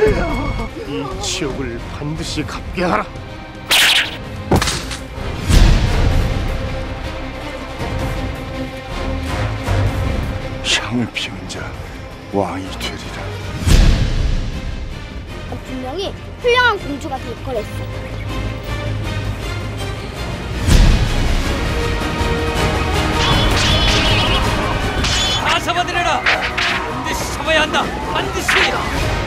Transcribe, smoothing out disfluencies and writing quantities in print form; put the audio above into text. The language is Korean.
이 치욕을 반드시 갚게 하라. 향을 피운 자 왕이 되리라. 분명히 훌륭한 공주가 될 거랬어. 다 잡아들여라! 반드시 잡아야 한다! 반드시!